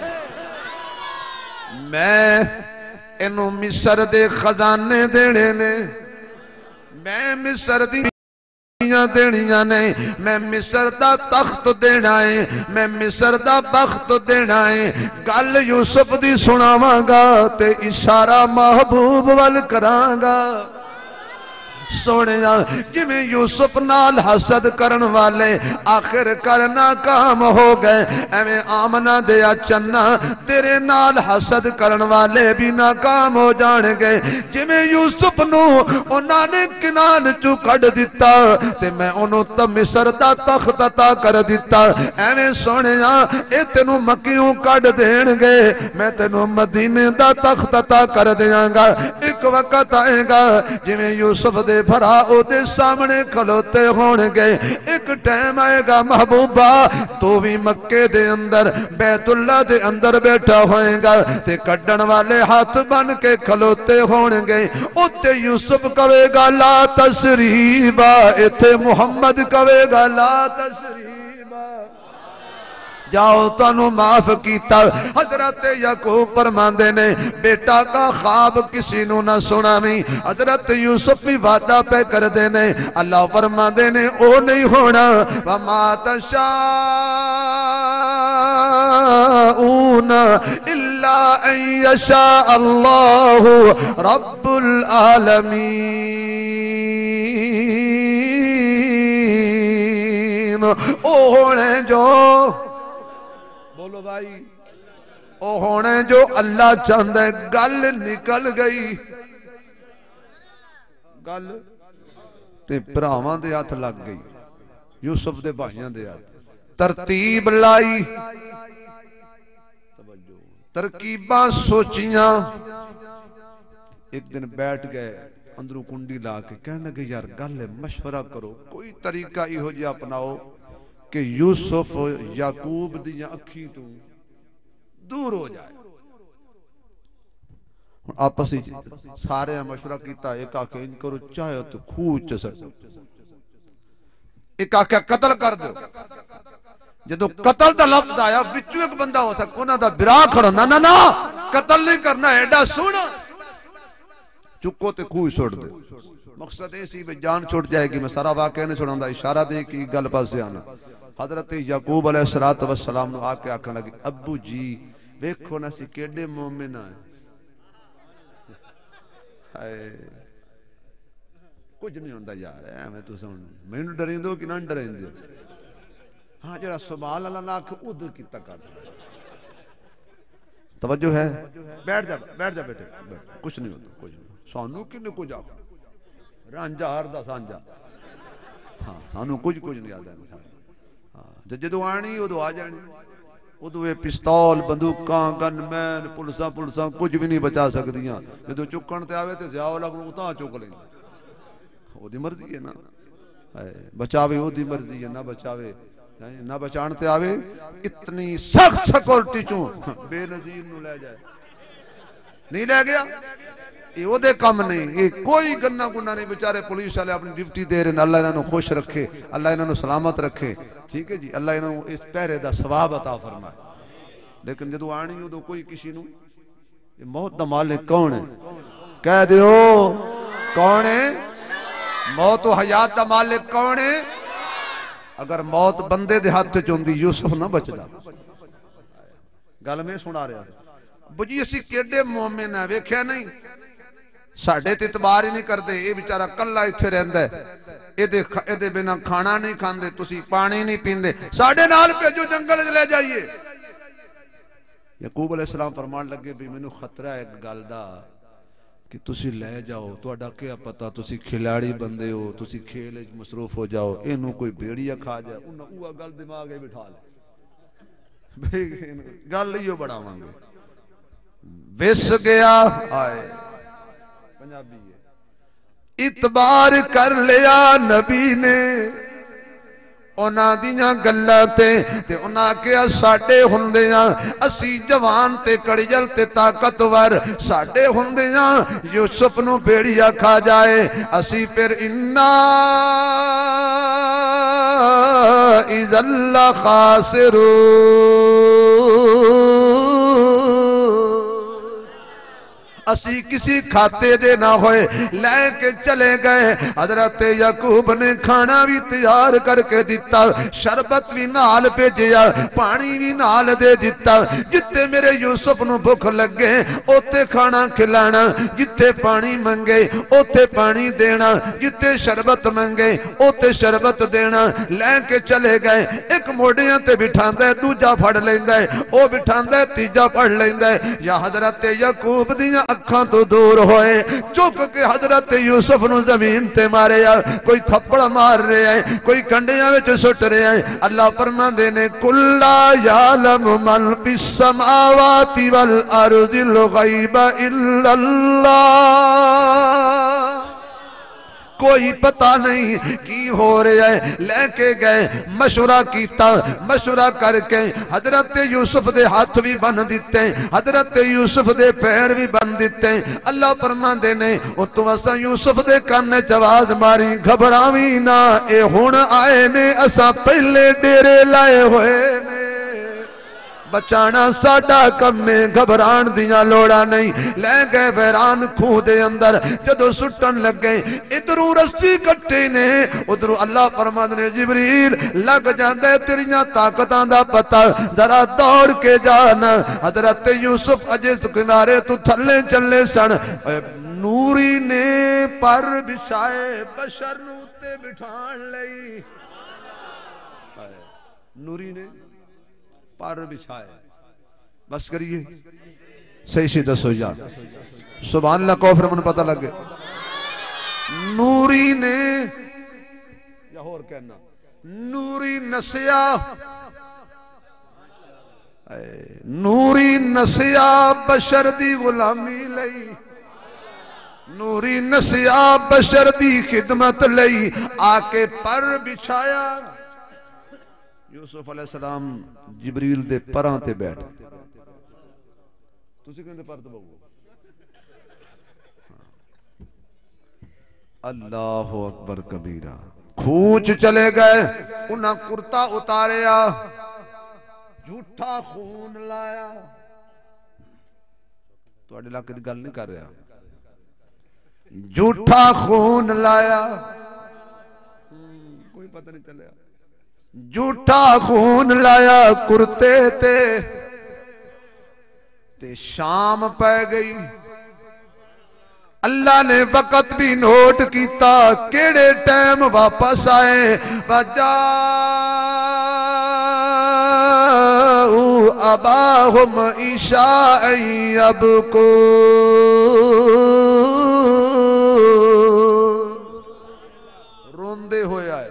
[SPEAKER 1] मैं इनू मिस्र दे खजाने देने ने, मैं मिस्र दी देनिया ने, मैं मिस्र दा तख्त देना है, मैं मिस्र दा बख्त देना है। गल यूसुफ दी सुनावांगा ते इशारा महबूब वल करांगा। सोने जिमें यूसुफ नाल हसद करन वाले आखिर कर नाकाम हो गए, एवें आमना दिया चन्ना तेरे नाल हसद करन वाले भी नाकाम हो जाणगे। जिमें यूसुफ नू उन्होंने किनान चू कढ़ दिता ते मैं उन्होंने मिस्र दा तख्त अता कर दिता, एवें सोने ए तेनू मक्कियों कढ़ देणगे, मैं तेनू मदीने दा तख्त अता कर देंगा। एक वक्त आएगा जिमें यूसुफ दे भरा ओदे सामने खलोते होणगे, एक टाइम आएगा महबूबा तू भी मक्के दे अंदर बैतुल्ला दे अंदर बैठा होएगा ते कड्डण वाले हाथ बन के खलोते होणगे। उत्ते यूसुफ कवेगा ला तसरीबा, इथे मुहम्मद कवेगा ला तसरीबा, जाओ तानू माफ कीता। हजरत याकूब फरमांदे ने बेटा का ख्वाब किसी नू ना सुनावी। हजरत यूसुफ भी वादा पे कर देने, अल्लाह फरमांदे ने ओ नहीं होना। वमा तशाऊना इल्ला अन यशा अल्लाहु रब्बुल आलमीन। ओ होने जो बोलो भाई, ओ होने जो अल्लाह चाहता है। गल निकल गई, गल ते भरावां दे हथ लग गई, यूसुफ दे भाइयों दे हथ। तरतीब लाई, तरकीबां सोचियां, एक दिन बैठ गए अंदरों कुंडी ला के, कहने लगे यार गल है मशवरा करो, कोई तरीका इहो जिहा अपनाओ कि यूसुफ याकूब दी अखी तो दूर हो जाए। आपस सारे मशवरा किया, एक आखे इन करो चाहे तो खूह च सटो, एक आख्या कतल कर दो। जो कतल का लफ्ज आया बिचू एक बंदा हो सकता उन्हों का बिरा खड़ा, ना ना ना कतल नहीं करना, एडा सोना चुको तो खूह सुट दे। मकसद ये सी भी जान छुट जाएगी। मैं सारा वाकया नहीं सुना, इशारा दे कि गल पासे आना। हजरत याकूब अलैहिस्सलात वस्सलाम नु आके आखन लगी अब्बू जी वेखो ना सी केडे मोमिन है, कुछ नहीं होंदा यार एवें तुस मैनू डरेंदे कि ना डरेंदे। हाँ जरा सुभान अल्लाह ना आख उधर किता कर तवज्जो है। बैठ जा बैठ जा बेटे, कुछ नहीं होता, कुछ नहीं सानू किन्ने कुछ आख रांझा हर दा सांझा। हाँ सानू कुछ कुछ नहीं आता। जो आनी उदो आ जानी, उदो ये पिस्तौल बंदूकां गनमैन पुलिसां पुलिसां कुछ भी नहीं बचा सकदियां। जो चुकन ते आवे ते ज़्यादा लग तां चुक लेंदे, ओदी मर्जी है ना, बचावे ओदी मर्जी है, ना बचावे ना बचाण ते आवे। इतनी सख्त सिक्योरिटी चों बेनजीर नूं ले जाए, नहीं ले गया ये ओदे कम नहीं, ये कोई गन्ना गुन्ना नहीं। बेचारे पुलिस वाले अपनी ड्यूटी दे रहे हैं, अल्लाह इन्हों खुश रखे, अल्लाह इन्हों सलामत रखे, ठीक है जी, अल्लाह इन्हों इस पहरे का सवाब अता फरमाए। लेकिन जो आनी उदो कोई किसी नूं ये मौत दा मालिक कौन है कह दियो, कौन है मौत व हयात दा मालिक कौन है। अगर मौत बंदे दे हाथ च होंदी यूसुफ ना बचदा। गल मैं सुना रहा बुझी असी केडे मोमिन है वेख्या नहीं, साडे ते इतबार ही नहीं करते। ये बेचारा कला इत्थे रहिंदा है, इहदे इहदे बिना खाना नहीं खांदे, तुसी पानी नहीं पींदे, साडे नाल भेजो जंगल च ले जाइए। याकूब अलैहिस्सलाम फरमान लगे भी मैनू खतरा है एक गल दा कि तुसी ले जाओ, तुहाडा क्या पता तुसी खिलाड़ी बंदे हो, तुसी खेल च मसरूफ हो जाओ, इनू कोई भेड़िया खा जाए, उन्हें उह गल दिमाग में बिठा ले गल इहो बढ़ावांगे। विस गया आए पंजाबी है, इतबार कर लिया नबी ने उन्हां दियां गल्लां ते ते उन्हां आखिया साडे हुंदियां असी जवान ते कड़िजल ते ताकतवर, साडे हुंदियां यूसुफ नूं भेड़िया खा जाए, असी फिर इन्ना इज़ल्ला खासिरून, असी किसी खाते दे ना होए लेके चले गए। हजरत याकूब ने खाना भी तैयार करके दिता, शरबत भी नाल भेजिया, पानी भी नाल दे दिता। जिथे मेरे यूसुफ नूं भुख लगे उथे खाना खिलाना, जिथे पानी मंगे उथे पानी देना, जिथे शरबत मंगे उथे शरबत देना। लैके चले गए। एक मोडियां ते बिठांदा, दूजा फड़ लैंदा, ओ बिठांदा, तीजा फड़ लैंदा। या हजरत याकूब दियां अखां तो दूर होए, चुक के हजरत यूसुफ नूं जमीन ते मारिया। कोई थप्पड़ मार रहा है, कोई कंडियां विच सुट रहा है। अल्लाह फरमांदे ने कुल्ला यालम मन फिस समावाति वल अर्जिल गैब इल्लल्लाह। कोई पता नहीं की हो रहा है। लेके गए, मशुरा किया, मशुरा करके हजरत यूसुफ दे हाथ भी बन दिते, हजरत यूसुफ दे पैर भी बन दिते। अल्लाह फरमांदे ने उतों असा यूसुफ दे कान च आवाज मारी, घबरावी ना, ए हुण आए ने, असा पहले डेरे लाए हुए ने, बचाना साडा कम है, घबराण दियां लोड़ा नहीं। लै गए वैरान खूह दे अंदर, जदों सुटन लगे इधरों रस्सी कट्टे ने, उधरों अल्लाह फरमांदे ने जिबरील लग जांदे तेरियां ताकतां दा पता, जरा दौड़ के जाना। हजरत यूसुफ अजे किनारे तू थल्ले चले सन। नूरी ने पर बिछाए बशर नूं ते बिठाण लई, नूरी ने पर बिछाए। बस करिए, सही से दसो यार, सुभान अल्लाह को फिर मन पता लगे। नूरी ने या होर कहना, नूरी नसिया, नूरी नसिया बशर दी गुलामी लई, नूरी नसिया बशर दी खिदमत लई, आके पर बिछाया। यूसुफ अलैहिस्सलाम जिबरील दे परां ते बैठ, तुसी कहंदे पर दबाओ। अल्लाहु अकबर कबीरा। खूच चले गए, उन्हें कुर्ता उतारिया, झूठा खून लाया। तुहाडे इलाके दी गल नहीं कर रहा, झूठा खून लाया, कोई पता नहीं चलिया। झूठा खून लाया कुर्ते ते, ते शाम पै गई। अल्लाह ने वक़्त भी नोट किया, केड़े टाइम वापस आए। वजा अबाहुम इशाअन यबकून, रोंदे होए आए।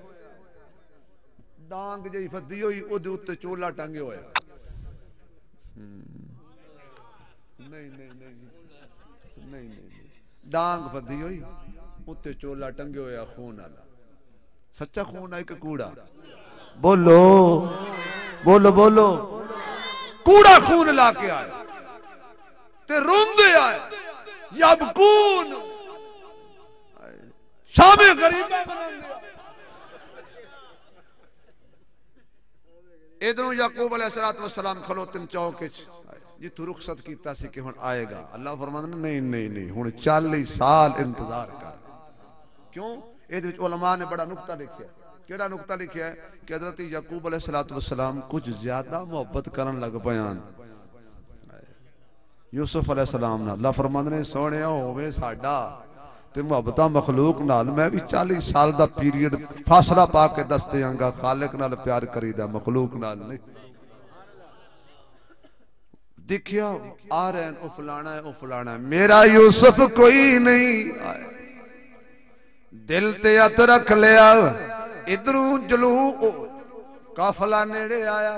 [SPEAKER 1] डांग जी फदी हुई, उहदे उत्ते चोला टंगे होया। नहीं नहीं नहीं नहीं नहीं, डांग फदी हुई, उत्ते चोला टंगे होया खून वाला। सच्चा खून है कि कूड़ा? बोलो बोलो बोलो। कूड़ा खून ला के आए ते रोंदे आए, यबकून, शामे गरीबा बनांदे। इधरों याकूब अलैहिस्सलाम खलोते चौक जिथों रुखसत किया सी कि हुण आएगा। अल्लाह फरमांदे नहीं नहीं नहीं, हुण चालीस साल इंतजार कर। क्यों? इहदे विच उलमा ने बड़ा नुक्ता लिखिया। केड़ा नुक्ता लिखिया है कि हज़रत याकूब अलैहिस्सलाम कुछ ज्यादा मोहब्बत करन लग पयान यूसुफ अलैहिस्सलाम नाल। अल्लाह फरमांदे ने सोहणिया होवे साडा ते मुहब्बत मखलूक नाल, मैं भी चालीस साल दा पीरियड फासला पा के दस देंगा। खालिक नाल प्यार करीदा, मखलूक नाल नहीं। देखिया आ रहे हैं, ओ फलाना है, ओ फलाना है, मेरा यूसुफ कोई नहीं। दिल ते हथ रख लिया। इधरों जलू काफला नेड़े आया,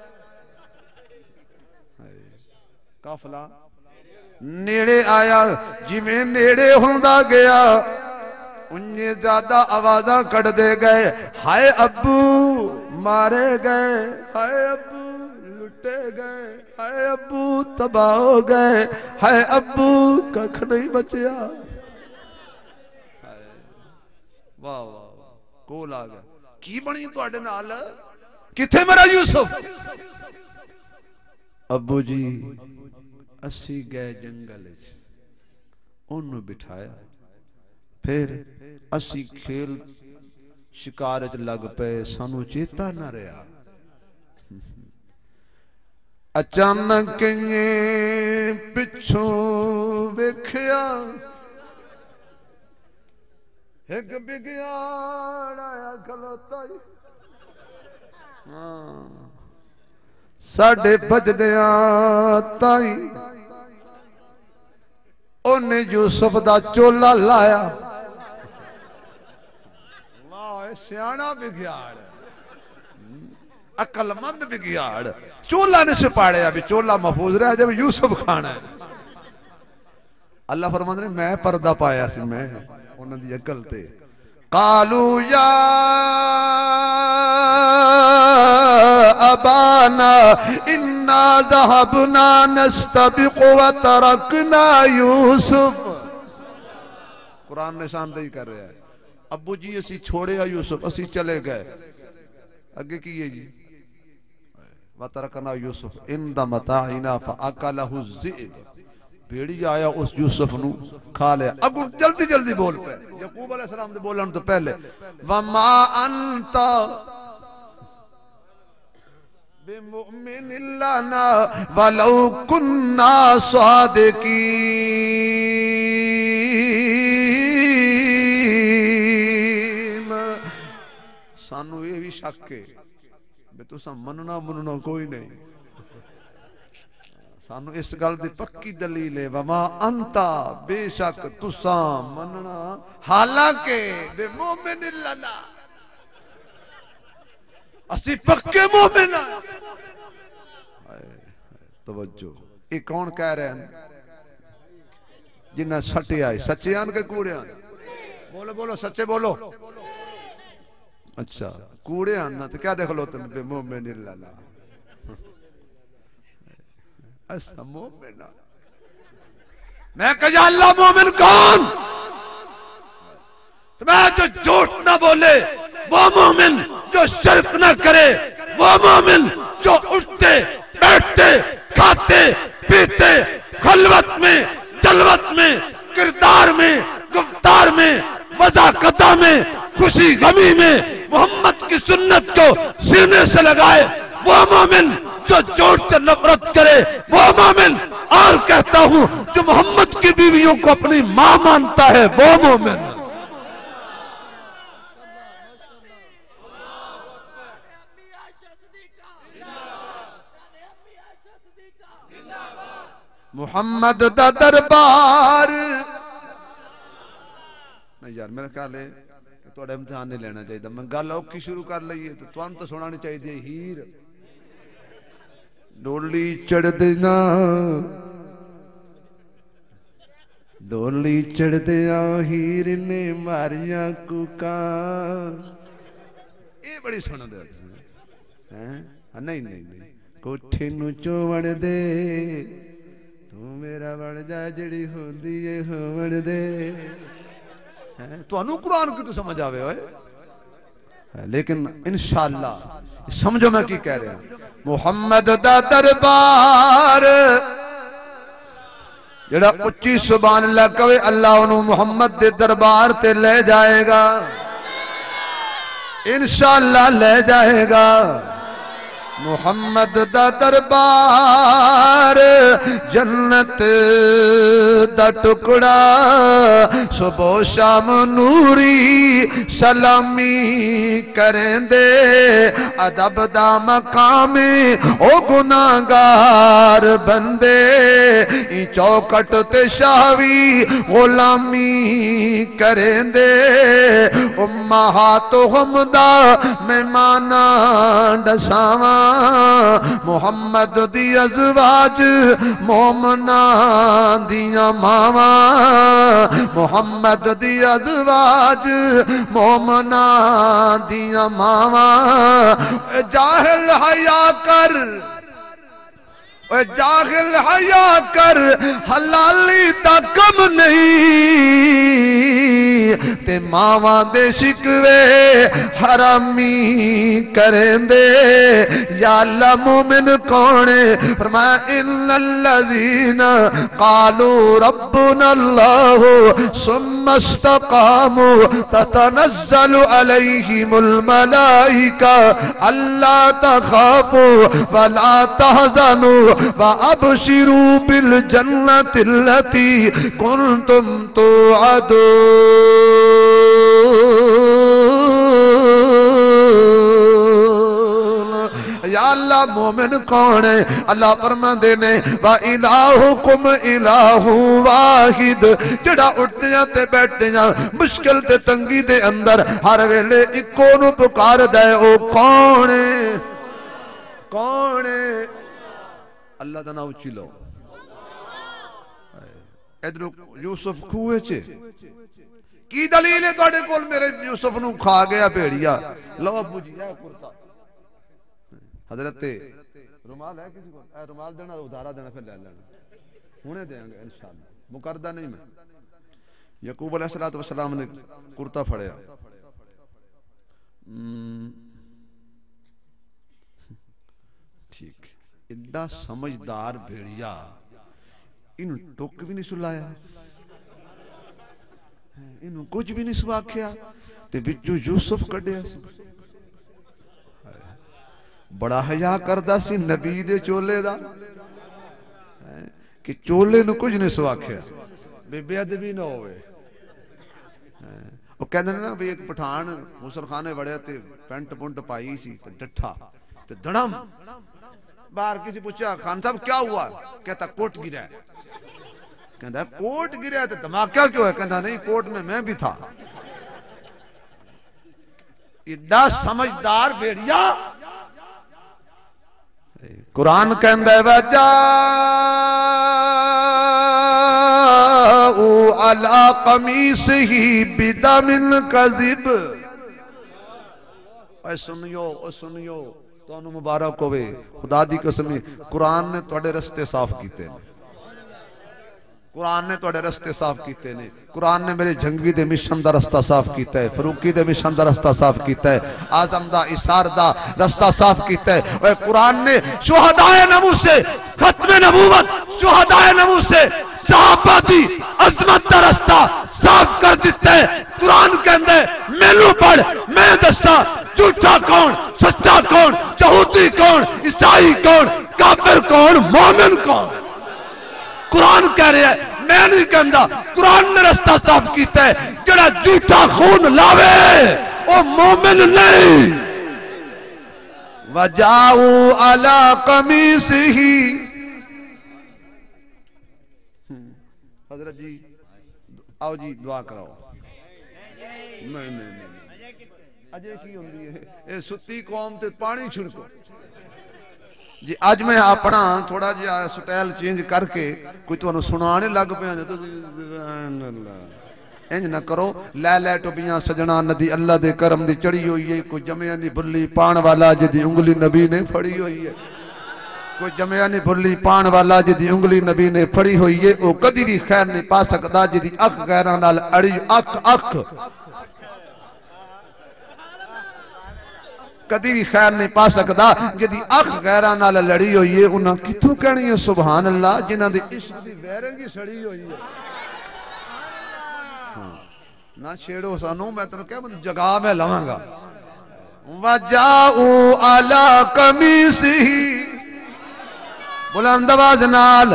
[SPEAKER 1] काफला नेड़े आया। जिमें नेड़े हुंदा गया उन्ने ज्यादा आवाजा कट दे गए। हाय अब्बू मारे गए, हाय अब्बू लुटे गए, हाय अब्बू तबाह हो गए, हाय अब्बू कख नहीं बचिया। वाह वाह वाह, कोल आ गया। की बनी तुहाडे नाल? किथे मेरा यूसुफ? अब्बू जी असी गए जंगल, ओनू बिठाया, फिर असी खेल शिकार च लग पे, सानू चेता ना रहा। अचानक पिछों वेख्या एक बिगियाड़ आया खलोता ही, हाँ साढ़े बजदिया ताई ओने यूसुफ दा चोला लाया। वाह सियाना बिगियाड़, अकलमंद बिगियाड़, चोला ने सिपाड़िया भी चोला महफूज रहा जब यूसुफ खाना है। अल्लाह फरमांदे ने मैं पर्दा पाया सी, मैं उन्हां दी अकल ते। कालू या अबाना इन्ना ज़हबना नस्तबिक़ु व तरकना यूसुफ। कुरान निशानदेही कर रहा है, अबू जी असी छोड़े यूसुफ, असी चले गए। अगे की है जी, व तरकना यूसुफ इंद मताइना फअकलहु ज़िब। भेड़ी आया उस यूसुफ नू खा लिया। अगू जल्दी जल्दी बोल पे, यकूब अलैहिस्सलाम दे बोलन तो पहले, वमा अंता बिमुमिनिन लना वलौ कुन्ना सादिकीन। सानू ये भी शक है बे तुसा मनना मनना कोई नहीं, सानू इस गल दी पक्की दलील है, वमा अंता बेशक तुसा मनना, हालांकि बिमुमिनिन लना असी पक्के मोमिन। तवज्जो, ये कौन कह रहे हैं जिन्हें सटे आए, सच्चे आन के कूड़े आन? बोलो बोलो सच्चे बोलो। अच्छा कूड़े आना तो क्या देख लो तुम, मोमिन लला ऐसा मोमिन। मैं कहा अल्लाह मोमिन कौन? मैं जो झूठ ना बोले वो मोमिन, जो शिरक ना करे वो मोमिन, जो उठते बैठते खाते पीते खलवत में जलवत में किरदार में गुफ्तार में वज़ाकता में खुशी गमी में मोहम्मद की सुन्नत को सीने से लगाए वो मोमिन, जो झूठ से नफरत करे वो मोमिन, और कहता हूं जो मोहम्मद की बीवियों को अपनी मां मानता है वो मोमिन। मुहम्मद दा दरबार नहीं यार, मेरा ख्याल है थोड़ा इम्तिहान नहीं लेना चाहिए। मैं गल औखी शुरू कर लीए तो तुहानू तो सुनानी चाहिए। हीर डोली चढ़दिया डोली चढ़दिया हीर ने मारिया कुका। ये बड़ी सुना दे हैं? नहीं नहीं नहीं, कोठे नू चोवण दे तू मेरा बन जा जड़ी होंदी है होवण दे। तुहानू कुरान की तो समझ आवे होए, लेकिन इंशाअल्लाह समझो मैं की कह रहा। मुहम्मद दा दरबार जेड़ा उच्ची सुभान अल्लाह कवे, अल्लाह उन्हों मुहम्मद दे दरबार ते ले जाएगा, इंशाअल्लाह ले जाएगा। मुहम्मद दा दरबार जन्नत दा टुकड़ा, सुबह शाम नूरी सलामी करेंदे, अदब दा मकामे ओ गुनाहगार बंदे, चौकट ते शावी गुलामी करेंदे, उम्महातुहुम दा मेहमाना दसावा, मुहम्मद दी अज़वाज मोमना दिया मावा, मुहम्मद दी अज़वाज मोमना दिया मावा। जाहिल हया कर, जाहिल हया कर, हलाली दा कम नहीं ते मावां दे शिकवे हरामी करेंदे। या अल्लाह मोमिन कौन है? फरमाया इन्नल्लज़ीना क़ालू रब्बुनल्लाहु सुम्मा इस्तक़ामू ततनज़्ज़लु अलैहिमुल मलाइका अल्ला तख़ाफू वला तहज़नू व अबशिरू बिल जन्नतिल्लती कुन्तुम तुअदून। या अल्लाह मोमिन कौन है? अल्लाह फरमांदे ने वा इलाहुकुम इलाहु वाहिद। जड़ा उठदियां ते बैठदियां मुश्किल ते तंगी दे अंदर हर वेले इक्को नू पुकारदा है, ओ कौन है? कौन है? अल्लाह दा नाम उच्ची लो। इधर यूसुफ खूह च की दलील है तुहाडे कोल? मेरे यूसुफ नू खा गया भेड़िया। लो अबू जी है कुर्ता हजरत रुमाल है किसी को? रुमाल देना उधारा देना फिर ले लेना, हुणे देंगे इंशाअल्लाह, मुकरदा नहीं मैं। यकूब अलैहिस्सलातु वस्सलाम ने कुर्ता फड़िया, ठीक, इतना समझदार भेड़िया इन टुक भी नहीं सुलाया, इन कुछ भी नहीं सुआख्या ते बिचों यूसुफ कढ़िया। बड़ा हया करदा सी नबी दे चोले दा कि चोले नूं कुछ नहीं सुआख्या, बेअदबी ना होवे। वो कहते ना भी एक पठान मुसलखाने वड़िया ते पेंट पुंट पाई सी ते डठा ते धड़म बाहर किसी पूछा खान साहब क्या हुआ? कहता कोट गिरा है। कहता कोट गिरा है तो धमाका क्यों है? कहता नहीं कोट में मैं भी था। इतना समझदार भेड़िया। कुरान कहता है वजाऊ अला कमीसिही बिदमिन कज़िब। ओए सुनियो, ओ सुनियो, तुहानू मुबारक होवे, खुदा दी कसम कुरान ने तुहाडे रस्ते साफ कीते ने, कुरान ने तुहाडे रस्ते साफ कीते ने। कुरान ने मेरे जंगवी दे मिशन दा रस्ता साफ कीता है, फरूकी दे मिशन दा रस्ता साफ कीता है, आजम दा इसार दा रस्ता साफ कीता है। ओए कुरान ने शुहदाए नमूस से खत्मे नबूवत, शुहदाए नमूस से सहाबा दी अजमत दा रस्ता साफ कर दिता है। कुरान कहंदा है मैनू पढ़, मैं दस्सा झूठा कौन, सच्चा कौन, यहूदी कौन, ईसाई कौन, काफिर कौन, मोमिन कौन। कुरान कह रहा है, मैं नहीं कहता, कुरान ने रास्ता साफ किया है। जड़ा झूठा खून लावे वो मोमिन नहीं। वजाऊ अला कमीसिही। हजरत जी आओ जी दुआ कराओ। नहीं नहीं नहीं अजय की होंदी है ये सुती कौम ते पानी छिड़को जी। आज मैं अपना थोड़ा जिहा स्टाइल चेंज करके कोई तुहानू सुनाने लग पिया तो इंज ना करो। लै लै टुबियां सजना नदी अल्लाह दे करम दी चढ़ी हुई है। कोई जमिया नहीं भुल्ली पान वाला जिदी उंगली नबी ने फड़ी हुई है। कोई जमिया नहीं भुल्ली पान वाला जिदी उंगली नबी ने फड़ी हुई है। वो कदी भी खैर नहीं पा सकता जिदी अख गैरां नाल अड़ी। अख अख कदी भी खैर नहीं पा सकता जिदी अख गैरां नाल लड़ी हुई है। उन्हें कितों कहनी है सुभान अल्लाह जिन्हां दी इश्क दी वैरंगी सड़ी हुई है। ना छेड़ो सानू, मैं तेन कह जगा मैं लवांगा। वजाऊ अला कमीसिही, बुलंद आवाज नाल,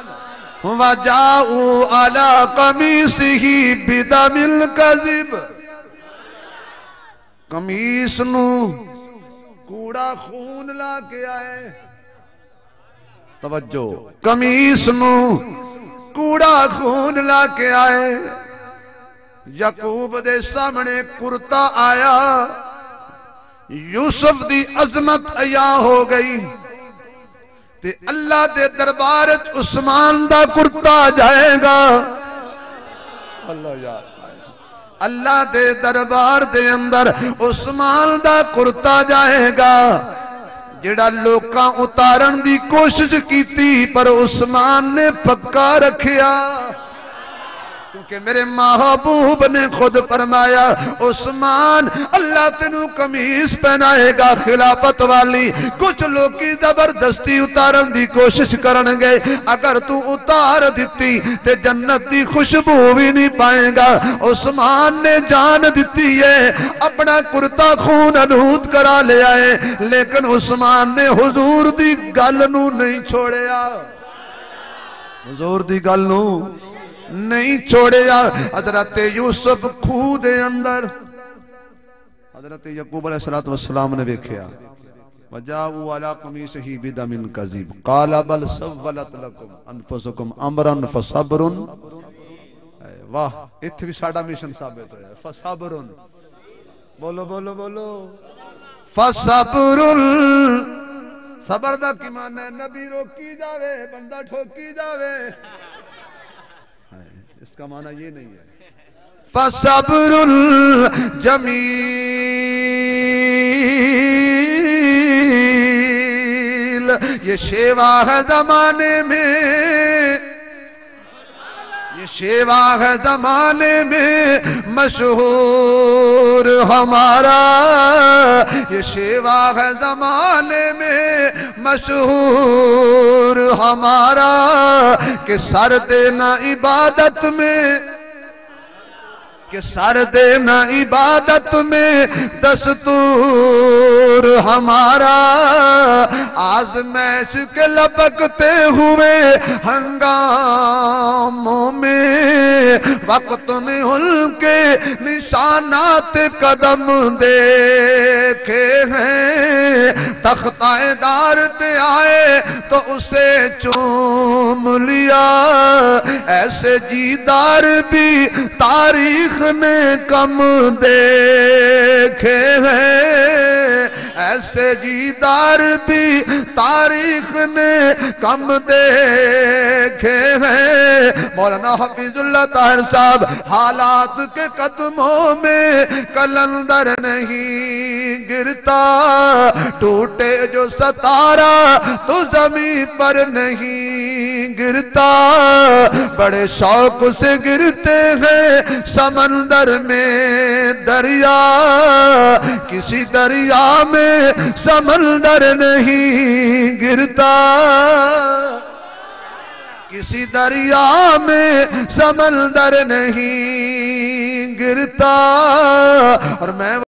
[SPEAKER 1] वजाऊ अला कमीसिही बिदमिल कज़िब। कमीस नू कूड़ा खून ला के आए। तवज्जो, कमीस नू कूड़ा खून ला के आए। याकूब दे सामने कुर्ता आया, यूसुफ दी अजमत अया हो गई ते अल्लाह दे दरबार च उस्मान दा कुर्ता जाएगा। अल्लाह यार, अल्लाह दे दरबार दे अंदर उस्मान दा कुर्ता जाएगा। जेड़ा लोकां उतारन दी कोशिश कीती पर उस्मान ने पक्का रखिया। क्योंकि मेरे महबूब ने खुद फरमाया उस्मान अल्लाह तेनू कमीज पहनाएगा खिलाफत वाली। कुछ लोग की जबरदस्ती उतारन की कोशिश करनगे, अगर तू उतार दी ते जन्नत की खुशबू भी नहीं पाएगा। उस्मान ने जान दी है, अपना कुर्ता खून अनूत करा लिया है, लेकिन उस्मान ने हुजूर दी गल नू नहीं छोड़िया, हुजूर दी गल नू नहीं छोड़िया। हजरत यूसुफ खूह दे अंदर हजरत यकूब अलैहिस्सलाम ने वेख्या वजाऊ अला कमीसिही बिदमिन कज़ीब क़ाल बल सव्वलत लकुम अनफुसुकुम अमरन फसब्रुन। वाह, इत्थे भी साडा मिशन साबित होया। फसब्रुन, बोलो बोलो बोलो, फसब्रुन। सबर दा की मान है? नबी रोकी जावे, बंदा ठोकी जावे, इसका माना ये नहीं है। फसब्रुल जमील, ये शेवा है जमाने में, ये शेवा है जमाने में मशहूर हमारा, ये शेवा है जमाने में मशहूर हमारा, कि सर देना इबादत में, कि सर देना इबादत में दस्तूर हमारा। आज़मैश के लपकते हुए हंगामों में वक्त ने उनके निशानात कदम देखे हैं। तख्ताएदार पे आए तो उसे चूम लिया, ऐसे जीदार भी तारीख ने कम देखे हैं, ऐसे जीदार भी तारीख ने कम देखे हैं। मौलाना हफीजुल्लाह ताहिर साहब हालात के कदमों में कलंदर नहीं गिरता, टूटे जो सतारा तो जमीन पर नहीं गिरता, बड़े शौक से गिरते हैं समंदर में दरिया, किसी दरिया में समंदर नहीं गिरता, किसी दरिया में समंदर नहीं गिरता। और मैं